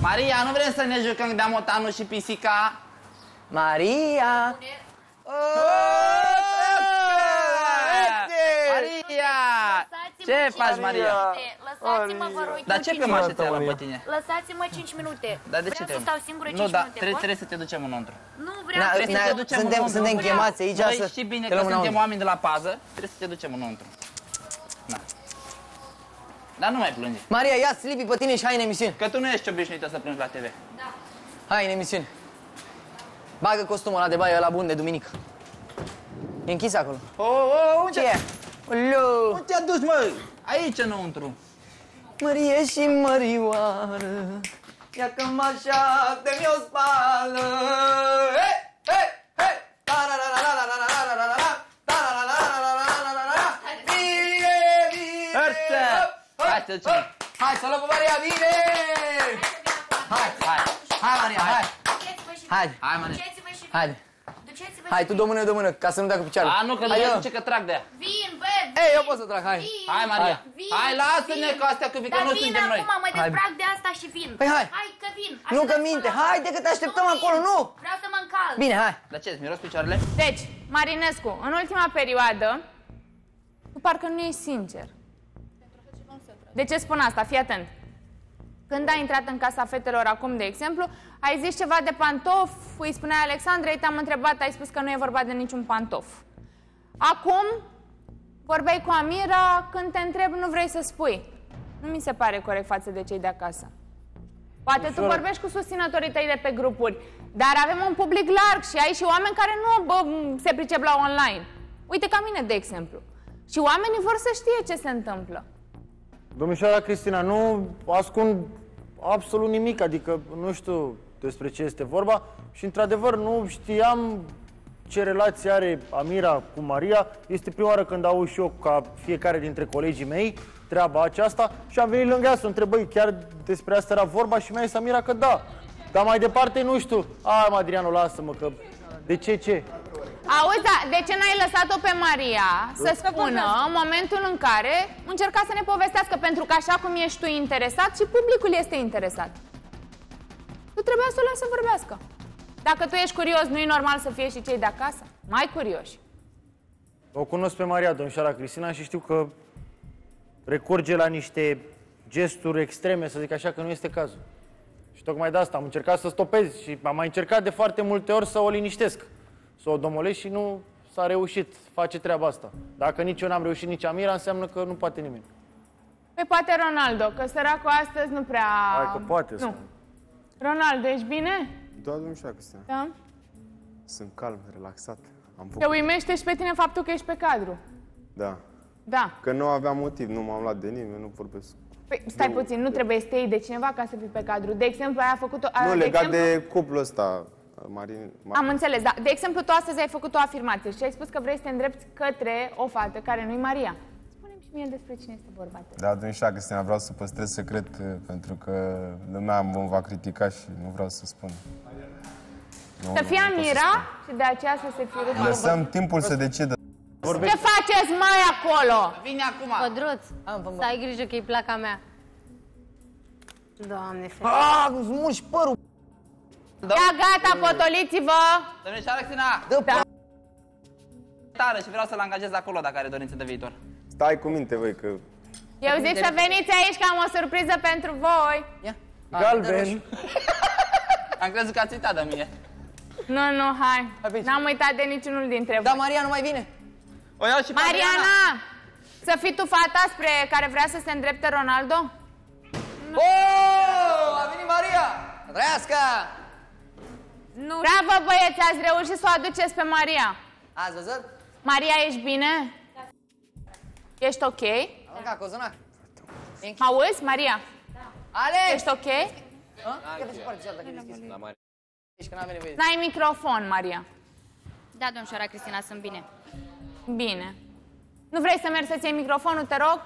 Maria, nu vrem să ne jucăm de Amotanu și pisica? Maria! Maria! Ce faci, Maria? Lăsați-mă, vă rog, Dar ce pe mașă ți-a luat pe tine? Lăsați-mă 5 minute. Dar de ce vreau să stau singură 5 Nu, dar minute. trebuie să te ducem înăuntru. Nu vreau. Trebuie să te ducem înăuntru. Suntem chemați aici Noi să... știi bine că suntem oameni de la pază, trebuie să te ducem înăuntru. Na. Dar nu mai plânge. Maria, ia Slipi pe tine și hai în emisiune. Că tu nu ești obișnuită să plângi la TV. Da. Hai în emisiune. Bagă costumul ăla de baie, ăla bun de duminică. E închis acolo. Unde Ce e? Oleu! Unde te-a dus, mă? Aici înăuntru. Mărie și mărioară, ia că mă așteaptă mi-o spală. Hei, hei, hei! Vine, vine! Hai să ducem. Hai să luăm pe Maria, vine! Hai, hai, hai Maria, hai! Hai, Hai, Maria. Duceți-vă și hai! duceți-vă Hai, și tu de mână, ca să nu dea cu picioarele. A, nu, că nu Hai, eu. zice că trag de ea. vin, bă! Ei, eu pot să trag, hai! Hai, Maria. Vin, Hai, lasă-ne vin. cu astea, că Dar nu vin suntem noi. acum, mă dezbrac de asta și vin. Păi hai. Hai că vin. Nu că Aștept-mă minte, la- haide că te așteptăm Nu acolo, vin. nu! Vreau să mă încalc. Bine, hai! Dar ce, îți miros picioarele? Deci, Marinescu, în ultima perioadă, tu parcă nu ești sincer. De ce spun asta? Fii atent. Când ai intrat în casa fetelor acum, de exemplu, ai zis ceva de pantof, îi spuneai Alexandrei, te-am întrebat, ai spus că nu e vorba de niciun pantof. Acum, vorbeai cu Amira, când te întreb, nu vrei să spui. Nu mi se pare corect față de cei de acasă. Poate tu vorbești cu susținătorii tăi de pe grupuri, dar avem un public larg și ai și oameni care nu se pricep la online. Uite ca mine, de exemplu. Și oamenii vor să știe ce se întâmplă. Domnișoara Cristina, nu ascund absolut nimic, adică nu știu despre ce este vorba și într-adevăr nu știam ce relație are Amira cu Maria. Este prima oară când aud și eu ca fiecare dintre colegii mei treaba aceasta și am venit lângă ea să o întreb, băi, chiar despre asta era vorba și mi-a zis Amira că da. Dar mai departe nu știu. Ai, Adriano, lasă-mă că... De ce? Auzi, da, de ce n-ai lăsat-o pe Maria să spună în momentul în care încerca să ne povestească? Pentru că așa cum ești tu interesat și publicul este interesat. Tu trebuia să o lași să vorbească. Dacă tu ești curios, nu e normal să fie și cei de acasă? Mai curioși. O cunosc pe Maria, domnișoara Cristina, și știu că recurge la niște gesturi extreme, să zic așa, că nu este cazul. Și tocmai de asta am încercat să stopez și am mai încercat de foarte multe ori să o liniștesc, să o domolesc și nu s-a reușit face treaba asta. Dacă nici eu n-am reușit, nici Amira, înseamnă că nu poate nimeni. Păi poate Ronaldo, că săracul astăzi nu prea... Hai că poate să... Nu. Ronaldo, ești bine? Da, domnișoara Cristina. Da? Sunt calm, relaxat. Am Te făcut... uimește și pe tine faptul că ești pe cadru. Da. Da. Că nu aveam motiv, nu m-am luat de nimeni, nu vorbesc. Păi, stai puțin, nu trebuie să te iei de cineva ca să fii pe cadru. De exemplu, ai făcut-o... Nu, legat de cuplul ăsta, Marin... Am înțeles, da. De exemplu, tu astăzi ai făcut o afirmație și ai spus că vrei să te îndrepți către o fată care nu-i Maria. Spune-mi și mie despre cine este vorba. Da, domnișoara Cristina, vreau să păstrez secret pentru că lumea mă va critica și nu vreau să spun. Să fie Amira și de aceea să se fie... Lăsăm timpul să decidă. Ce faceți mai acolo? Vine acum. Pădruț, să ai grijă că e placa mea. Doamne, femeie. Îți mulgi părul! Ia gata, potoliți-vă! Domnișoara Cristina, Da. tare și vreau să-l angajez acolo dacă are dorință de viitor. Stai cu minte, voi, că... Eu zic să veniți aici că am o surpriză pentru voi. Ia! Galben! Am crezut că ați uitat de mine. Nu, hai. Hai pe aici. N-am uitat de niciunul dintre voi. Da, Maria nu mai vine! O iau și pe Mariana! Să fii tu fata spre care vrea să se îndrepte Ronaldo? A venit Maria! Trăiască! Nu. Bravo, băieți, ați reușit să o aduceți pe Maria. Ați văzut? Maria, ești bine? Ești ok? Arunca cozonac. Auzi, Maria? Alex! Ești ok? Ia pe spate cealaltă, că e deschis. Ești că n-avem nevoie. N-ai microfon, Maria. Da, domnișoara Cristina, sunt bine. Bine. Nu vrei să mergi să-ți iei microfonul, te rog?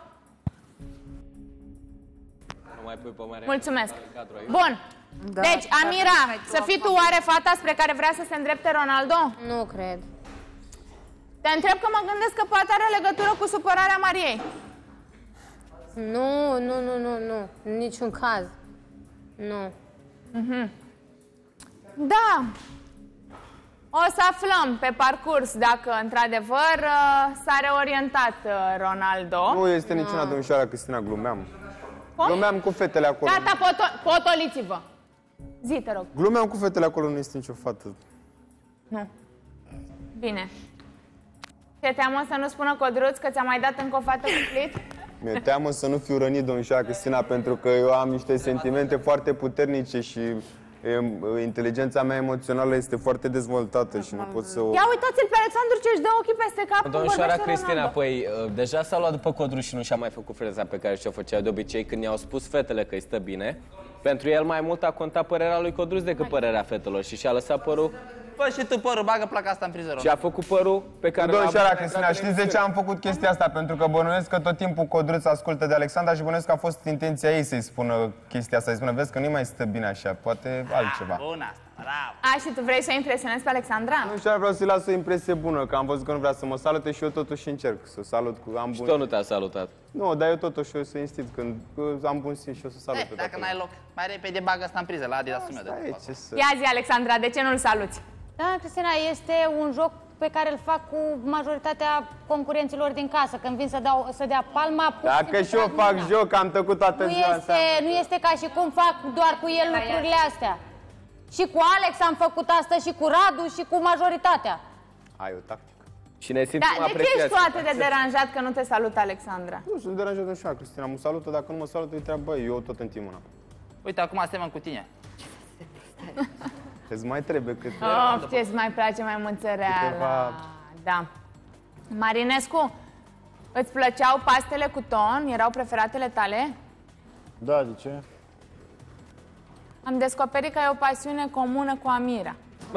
Mulțumesc. Bun. Da, Deci, Amira, să fii tu oare fata spre care vrea să se îndrepte Ronaldo? Nu cred. Te întreb că mă gândesc că poate are legătură cu supărarea Mariei. Nu. În niciun caz. Nu. Da. O să aflăm pe parcurs dacă, într-adevăr, s-a reorientat Ronaldo. Nu este niciuna domnișoara Cristina, glumeam. Cum? Glumeam cu fetele acolo. Gata, potoliți-vă. Zi, te rog. Glumeam cu fetele acolo, nu este nicio fată. Nu. Bine. Te teamă să nu spună Codruț că ți-a mai dat încă o fată cu plit? Mi-e teamă să nu fiu rănit, domnișoara Cristina, pentru că eu am niște sentimente foarte puternice și inteligența mea emoțională este foarte dezvoltată și nu pot să o... Ia uitați-l pe Alexandru ce își dă ochii peste cap când Domnișoara vorbește Cristina, Ronaldo. păi deja s-a luat după Codruț și nu și-a mai făcut freza pe care și-o făcea de obicei când i-au spus fetele că îi stă bine. Pentru el mai mult a contat părerea lui Codruț decât părerea fetelor și și-a lăsat părul. Fă și tu părul, bagă placa asta în priză. Și a făcut părul pe care Domnișoara Cristina, știți de ce am făcut chestia asta? Pentru că bănuiesc că tot timpul Codruț ascultă de Alexandra și bănuiesc că a fost intenția ei să-i spună chestia asta. Să-i spună, vezi că nu mai stă bine așa, poate altceva. Bun asta, bravo. A, și tu vrei să impresionezi pe Alexandra? Domnișoara, vreau să-i las o impresie bună, că am văzut că nu vrea să mă salute și eu totuși încerc să salut cu am Și bun. tot nu te-a salutat. Nu, dar eu totuși o să insist când am bun simț și o să salut pe Dacă n-ai loc, mai repede bagă asta în priză, la Adidas meu de Stai, fapt. ce să... Ia zi, Alexandra, de ce nu-l saluți? Da, Cristina, este un joc pe care îl fac cu majoritatea concurenților din casă. Când vin să dea palma... Dacă și eu fac joc, am tăcut toată ziua asta. Nu este ca și cum fac doar cu el lucrurile astea. Și cu Alex am făcut asta, și cu Radu, și cu majoritatea. Ai o tactică. Și ne simțim Da, de ce ești apreciați. tu atât de deranjat că nu te salută Alexandra? Nu sunt deranjat de așa, Cristina, mă salută, dacă nu mă salută, îi treabă, băi, eu tot întind mâna. Uite, acum suntem cu tine. Îți mai trebuie cât... Of, ce-ți mai place mai mânțăreala. Câteva- Da. Marinescu, îți plăceau pastele cu ton? Erau preferatele tale? Da, de ce? Am descoperit că ai o pasiune comună cu Amira.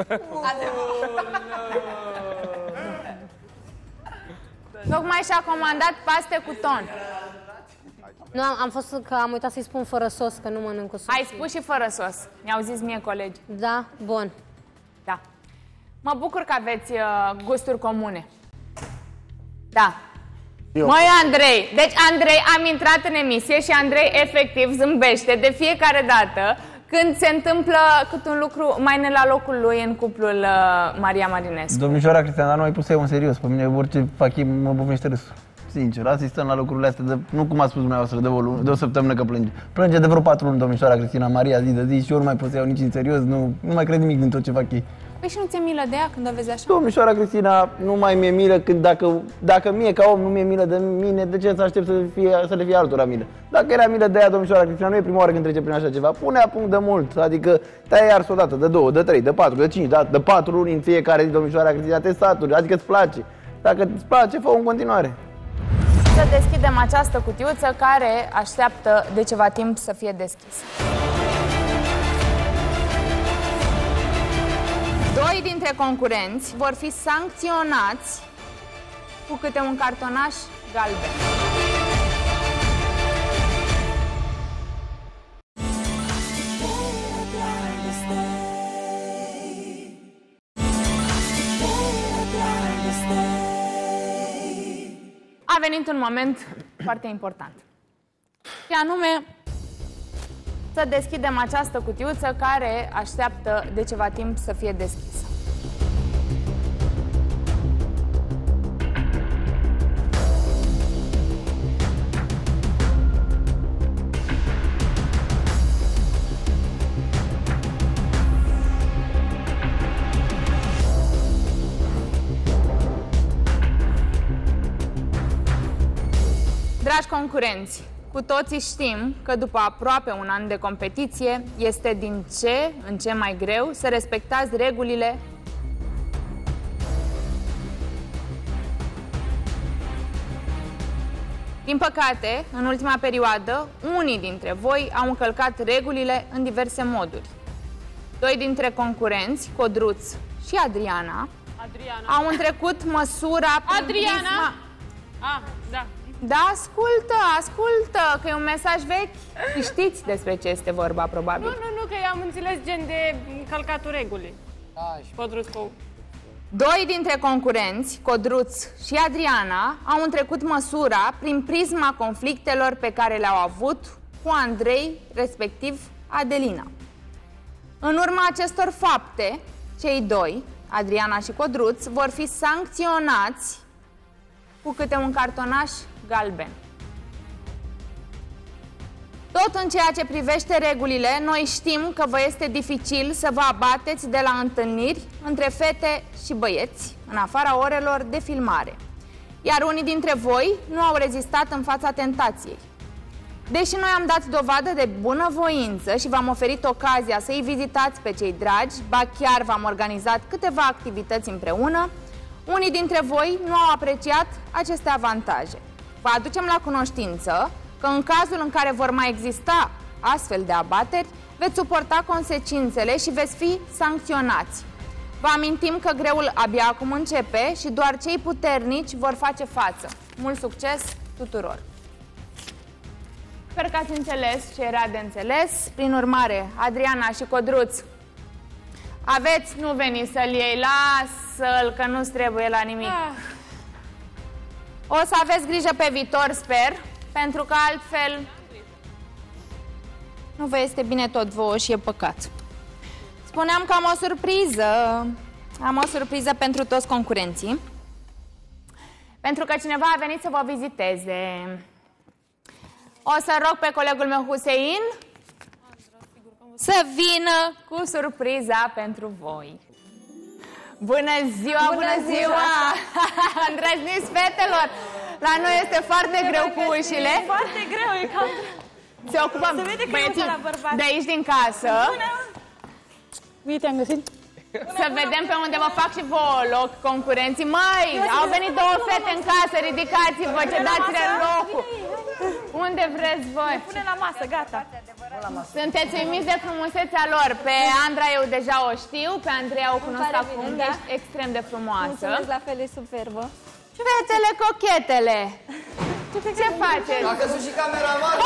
Tocmai și-a comandat paste cu ton. Nu, am uitat să-i spun fără sos, că nu mănânc cu sos. Ai spus și fără sos. Mi-au zis mie colegi. Da? Bun. Da. Mă bucur că aveți gusturi comune. Da. Măi, Andrei, deci Andrei, am intrat în emisie și Andrei efectiv zâmbește de fiecare dată când se întâmplă cât un lucru mai ne la locul lui în cuplul Maria Marinescu. Domnișoara Cristina, dar nu mai pus să iau în serios. Pe mine orice fac ei mă bufnește râsul. Sincer, asistăm la lucrurile astea, nu cum a spus dumneavoastră, de o săptămână că plânge. Plânge de vreo 4 luni, domnișoara Cristina Maria, zi de zi și eu nu mai pot să iau nici în serios, nu mai cred nimic din tot ce fac ei. Păi și nu ți-e milă de ea când o vezi așa? Domnișoara Cristina, nu mai mi-e milă când dacă mie ca om nu mi-e milă de mine, de ce să aștept să le fie altora milă? Dacă era milă de ea, domnișoara Cristina, nu e prima oară când trece prin așa ceva, pune-a punct de mult, adică taie ars o dată, de 2, de 3, de 4, de 5, de 4 luni în fiecare zi, domnișoara Cristina, te saturi, adică îți place. Dacă îți place, fă-o în continuare. Să deschidem această cutiuță care așteaptă de ceva timp să fie deschisă. 2 dintre concurenți vor fi sancționați cu câte un cartonaș galben. A venit un moment foarte important. Și anume să deschidem această cutiuță care așteaptă de ceva timp să fie deschisă. Dragi concurenți, cu toții știm că după aproape un an de competiție este din ce în ce mai greu să respectați regulile . Din păcate, în ultima perioadă, unii dintre voi au încălcat regulile în diverse moduri. 2 dintre concurenți, Codruț și Adriana, au întrecut măsura prin prisma... Da. Da, ascultă, că e un mesaj vechi. Știți despre ce este vorba, probabil. Nu, că eu am înțeles gen de călcatul regulii. Codruț cu... 2 dintre concurenți, Codruț și Adriana, au întrecut măsura prin prisma conflictelor pe care le-au avut cu Andrei, respectiv Adelina. În urma acestor fapte, cei doi, Adriana și Codruț, vor fi sancționați cu câte un cartonaș galben. Tot în ceea ce privește regulile, noi știm că vă este dificil să vă abateți de la întâlniri între fete și băieți, în afara orelor de filmare. Iar unii dintre voi nu au rezistat în fața tentației. Deși noi am dat dovadă de bunăvoință și v-am oferit ocazia să-i vizitați pe cei dragi, ba chiar v-am organizat câteva activități împreună, unii dintre voi nu au apreciat aceste avantaje. Vă aducem la cunoștință că în cazul în care vor mai exista astfel de abateri, veți suporta consecințele și veți fi sancționați. Vă amintim că greul abia acum începe și doar cei puternici vor face față. Mult succes tuturor! Sper că ați înțeles ce era de înțeles. Prin urmare, Adriana și Codruț, aveți, nu veni să-l iei, lasă-l, că nu-ți trebuie la nimic. O să aveți grijă pe viitor, sper, pentru că altfel nu vă este bine tot vouă și e păcat. Spuneam că am o surpriză. Am o surpriză pentru toți concurenții. Pentru că cineva a venit să vă viziteze. O să rog pe colegul meu Husein să vină cu surpriza pentru voi. Bună ziua, bună ziua! Îndrăzniți fetelor! La noi este foarte greu cu ușile. E foarte greu, e cam... Se ocupăm băieții de aici din casă. Uite, am găsit. Să vedem pe unde vă fac și vouă loc concurenții. Măi, au venit două fete în casă, ridicați-vă, cedați-le locul. Unde vreți voi? Pune la masă, gata. Sunteți uimiți de frumusețea lor. Pe Andra eu deja o știu, pe Andreea o cunosc acum, ești extrem de frumoasă. Mulțumesc, la fel, e superbă. Fetele cochetele, ce faceți? A căzut și cameramanul.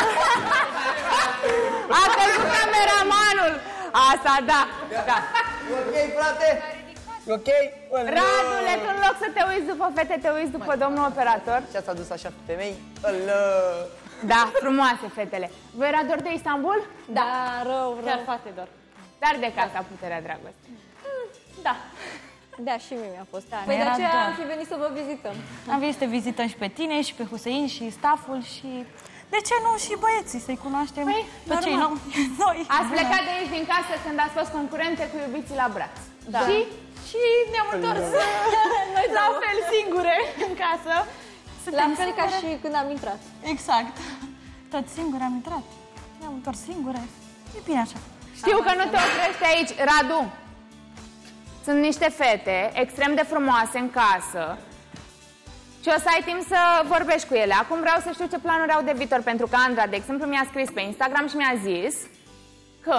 A căzut cameramanul. Asta, da. Ok, frate? Ok? Radule, tu în loc să te uiți după fete, te uiți după domnul operator. Ce ați adus așa femei? Da, frumoase fetele. Vă era dor de Istanbul? Da, rău. Chiar foarte dor. Dar de casa puterea dragostei. Da. Da, și mie mi-a fost. Păi de aceea am fi venit să vă vizităm. Am venit să te vizităm și pe tine, și pe Husein, și stafful, și... De ce nu și băieții, să-i cunoaștem pe cei noi? Ați plecat de aici din casă când ați fost concurente cu iubiții la braț. Da. Și ne-am întors La fel, singure, în casă. La fel ca și când am intrat. Exact. Tot singure am intrat. Ne-am întors singure. E bine așa. Știu că nu te oprești aici. Radu, sunt niște fete extrem de frumoase în casă și o să ai timp să vorbești cu ele. Acum vreau să știu ce planuri au de viitor, pentru că Andra, de exemplu, mi-a scris pe Instagram și mi-a zis că...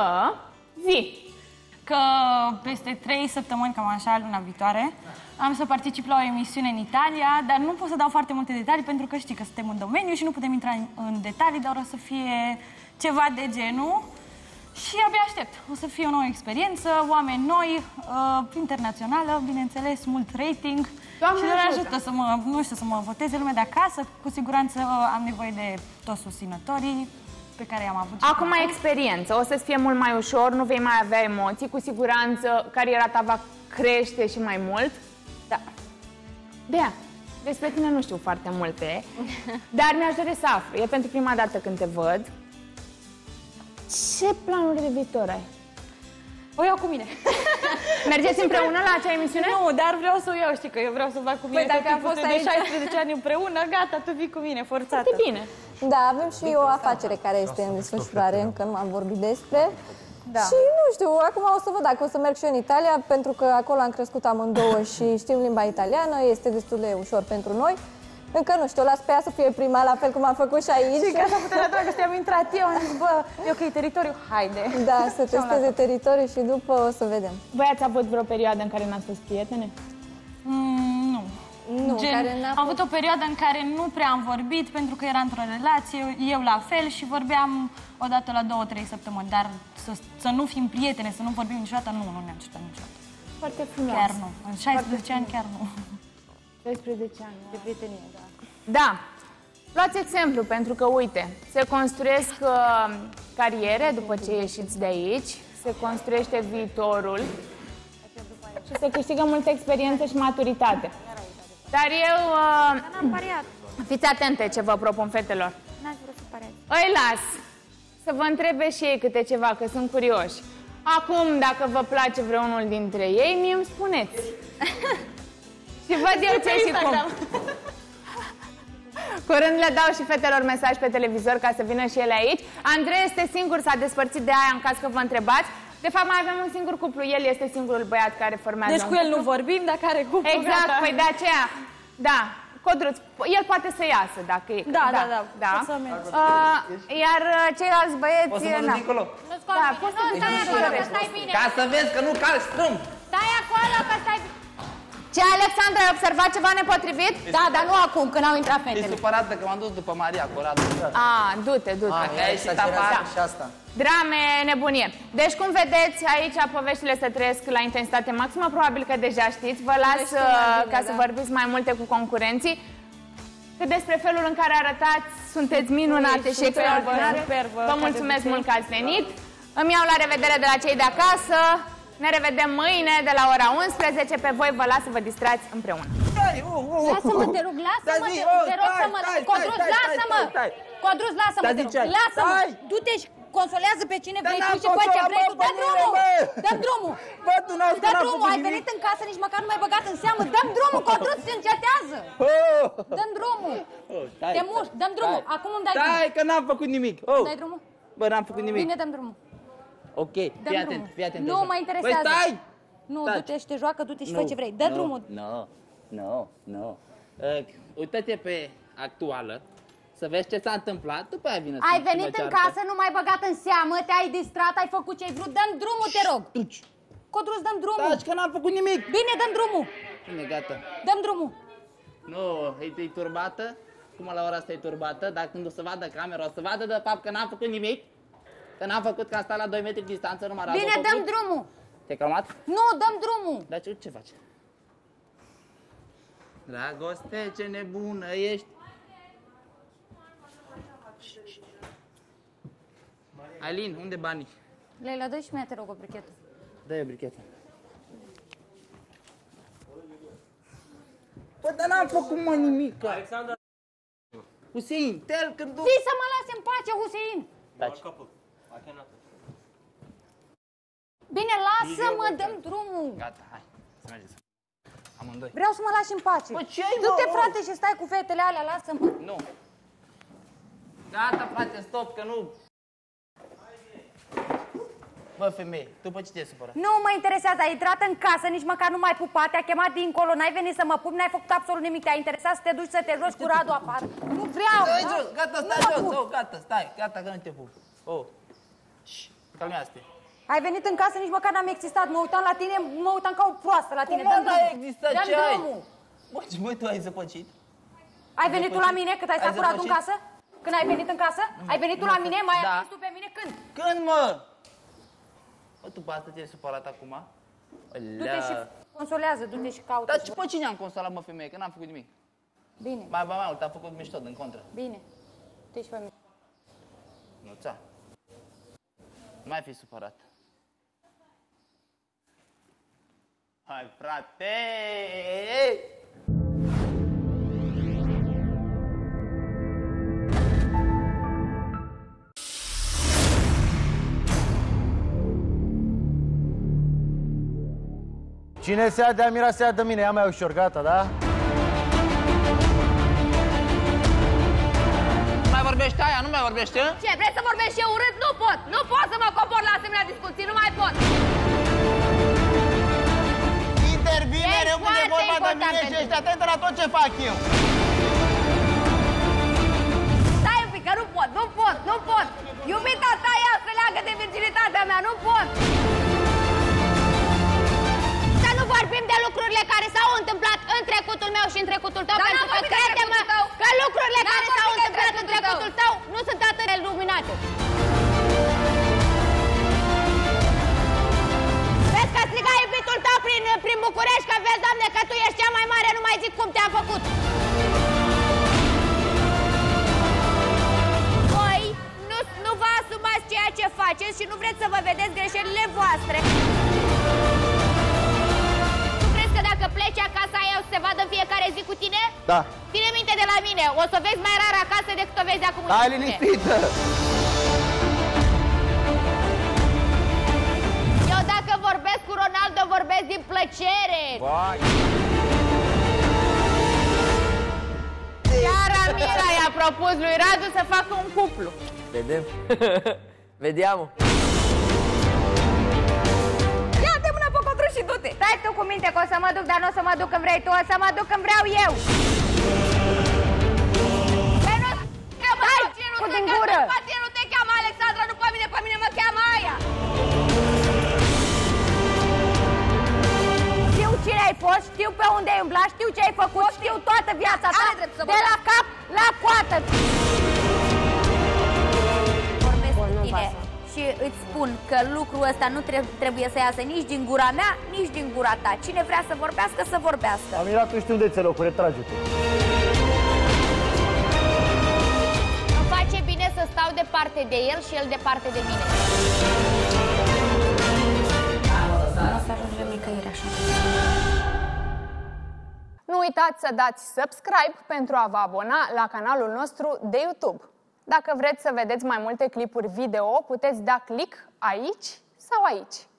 Că peste 3 săptămâni, cam așa, luna viitoare, am să particip la o emisiune în Italia, dar nu pot să dau foarte multe detalii pentru că știi că suntem în domeniu și nu putem intra în detalii, dar o să fie ceva de genul și abia aștept. O să fie o nouă experiență, oameni noi, internațională, bineînțeles, mult rating. Doamne, și le ajută să mă, nu știu, să mă voteze lumea de acasă. Cu siguranță am nevoie de toți susținătorii pe care i-am avut. Acum ai experiență, o să-ți fie mult mai ușor, nu vei mai avea emoții, cu siguranță cariera ta va crește și mai mult. Da. Bea, despre tine nu știu foarte multe, dar mi-aș dori să aflu, e pentru prima dată când te văd. Ce planuri de viitor ai? O iau cu mine. Mergeți împreună la acea emisiune? Nu, dar vreau să o iau, știi că eu vreau să fac cu mine. Păi dacă am fost de 16 ani împreună, gata, tu vii cu mine, forțată. Foarte bine. Da, avem și o afacere care este în desfășurare, încă nu am vorbit despre. Da. Și nu știu, acum o să văd dacă o să merg și eu în Italia, pentru că acolo am crescut amândouă și știm limba italiană, este destul de ușor pentru noi. Încă nu știu, las pe ea să fie prima, la fel cum am făcut și aici. Și ca să puterea dragostea am intrat eu, am zis, bă, e ok, teritoriu, haide. Da, să testeze teritoriul și după o să vedem. Voi ați avut vreo perioadă în care n-ați fost prietene? Nu. Nu, Gen, care am avut o perioadă în care nu prea am vorbit pentru că era într-o relație, eu la fel și vorbeam o dată la 2-3 săptămâni, dar să nu fim prietene, să nu vorbim niciodată, nu ne-am certat niciodată. Foarte frumos. Chiar nu. În 16 ani chiar nu. 16 ani. De prietenie, da. Da. Luați exemplu, pentru că, uite, se construiesc cariere după ce ieșiți de aici, se construiește viitorul și se câștigă multă experiență și maturitate. Dar eu... fiți atente ce vă propun, fetelor. N-ați vrut să pariați. Îi las să vă întrebe și ei câte ceva, că sunt curioși. Acum, dacă vă place vreunul dintre ei, mie îmi spuneți. Și văd eu ce și cum. Curând le dau și fetelor mesaj pe televizor ca să vină și ele aici. Andrei este singur, s-a despărțit de aia în caz că vă întrebați. De fapt, mai avem un singur cuplu, el este singurul băiat care formează. Deci cu el nu vorbim, dacă are cuplu. Exact, gata. păi de aceea, da, Codruț, el poate să iasă dacă e. Da. Poți să mergi. Iar ceilalți băieți... O să mă duc dincolo. Da, poți să Stai acolo, că stai bine. Ca să vezi că nu calci strâmb. Stai acolo, că stai bine. Ce, Alexandra, ai observat ceva nepotrivit? Da, dar nu acum, când au intrat E fetele. supărată că m-am dus după Maria cu Radu. Du-te. Ai ieșit afară. și asta. Drame, nebunie. Deci, cum vedeți, aici poveștile se trăiesc la intensitate maximă. Probabil că deja știți. Vă las ca să vorbiți mai multe cu concurenții. Că despre felul în care arătați, sunteți minunate și extraordinare. Vă mulțumesc mult că ați venit. Îmi iau la revedere de la cei de acasă. Ne revedem mâine de la ora 11. Pe voi vă las să vă distrați împreună. Lasă-mă, te rog, lasă-mă, te rog să mă... Codruț, lasă-mă! Codruț, lasă-mă, te rog, lasă-mă! Du-te și consolează pe cine vrei tu și pe ce vrei tu. Dă drumul! Dă-mi drumul! Dă drumul! Ai venit în casă, nici măcar nu m-ai băgat în seamă. Dă-mi drumul, Codruț, se încetează! Dă-mi drumul! Te mușc, dă-mi drumul! Acum îmi dai drumul! Stai, că n-am făcut nimic! Dai drumul? Bă, n-am făcut nimic. Bine, dăm drumul. Ok, fii atent. Nu mă interesează. Păi stai! Nu, du-te și te joacă, du-te și fă ce vrei. Dă drumul. Nu. Uită-te pe actuală, să vezi ce s-a întâmplat, după aia vină. Ai venit în casă, nu m-ai băgat în seamă, te-ai distrat, ai făcut ce-ai vrut. Dăm drumul, te rog. Codruț, dăm drumul. Taci, că n-am făcut nimic. Bine, dăm drumul. Bine, gata. Dăm drumul. Nu, e turbată. Cum la ora asta e turbată, dar când o să vadă camera, o să vadă de fapt că n-am făcut nimic. Că n-am făcut, că am stat la 2 metri distanță, numai Radu. Bine, dăm drumul. Te-ai calmat? Nu, dăm drumul. Dar ce faci? Dragoste, ce nebună ești. Alin, unde banii? Leila, dă și mie, te rog, o brichetă. Dă-i o brichetă. Bă, dar n-am făcut nimic. Alexandra. Husein, tel când duc. Zi să mă lase în pace, Husein. Taci. Bine, lasă-mă, dăm drumul. Gata, hai, să mergem. Amândoi. Vreau să mă lași în pace. Bă, ce-ai, mă? Du-te, frate, și stai cu fetele alea, lasă-mă. Nu. Gata, frate, stop, că nu. Bă, femeie, tu pe ce te supără? Nu mă interesează, ai intrat în casă, nici măcar nu m-ai pupat, te-a chemat dincolo, n-ai venit să mă pup, n-ai făcut absolut nimic, te-a interesat să te duci să te joci cu Radu afară. Nu vreau! Stai jos, gata, stai jos, gata, stai, gata, că nu te pup. Calmează-te. Ai venit în casă, nici măcar n-am existat, mă uitam la tine, mă uitam ca o proastă la tine. Cum n-ai existat, ce ai? Bă, tu ai zăpăcit? Ai venit tu la mine cât ai stat cu Radu în casă? Când ai venit în casă? Ai venit tu la mine? Mai ai venit tu pe mine când? Când, mă? Bă, tu pe asta te-ai supărat acum? Du-te și consolează, du-te și caută. Dar pe cine am consolat, mă, femeie, că n-am făcut nimic? Bine. Mai mult, am făcut mișto, din contră. Bine. Tu ești pe mine. Nu-ța. Nu mai fi supărat. Hai, frate! Cine se ia de Amira, se ia de mine. Ia mai ușor, gata, da? Nu mai vorbește aia, nu mai vorbește? Ce, vrei să vorbești eu urât? Nu pot! Nu pot să mă cobor la asemenea discuții, nu mai pot! Intervine, rămâne vorba de mine și ești atentă la tot ce fac eu. Stai un pic, că nu pot, nu pot! Iubita ta ea se leagă de virginitatea mea, nu pot! Să nu vorbim de lucrurile care s-au întâmplat în trecutul meu și în trecutul tău, pentru că crede-mă că lucrurile care s-au întâmplat în trecutul tău nu sunt atât de luminate. Vezi că striga iubitul tău prin București, că vezi, Doamne, că tu ești cea mai mare, nu mai zic cum te-am făcut. Voi nu vă asumați ceea ce faceți. faceți și nu vreți să vă vedeți greșelile voastre. Tu crezi că dacă pleci acasă aia o să se vadă în fiecare zi cu tine? Da. Ține minte de la mine, o să o vezi mai rar acasă decât o vezi acum cu Hai mine. liniștită! Eu dacă vorbesc cu Ronaldo, vorbesc din plăcere. Vai. Chiar Amira i-a propus lui Radu să facă un cuplu. Vedem. Vediamo. Ia-te mână pe codru și du-te. Stai tu cu minte că o să mă duc, dar nu o să mă duc când vrei tu, o să mă duc când vreau eu. Stai cu din gură. Nu te cheamă Alexandra, nu pe mine mă cheamă aia. Știu cine ai fost, știu pe unde ai umblat, știu ce ai făcut, știu toată viața ta, de la cap la coată. Vorbesc cu tine și îți spun că lucrul ăsta nu trebuie să iasă nici din gura mea, nici din gura ta. Cine vrea să vorbească, să vorbească. Amira, tu știu de ți locuri, retrage-te. Îmi face bine să stau departe de el și el departe de mine. Nu o să ajungem nicăieri așa. Nu uitați să dați subscribe pentru a vă abona la canalul nostru de YouTube. Dacă vreți să vedeți mai multe clipuri video, puteți da click aici sau aici.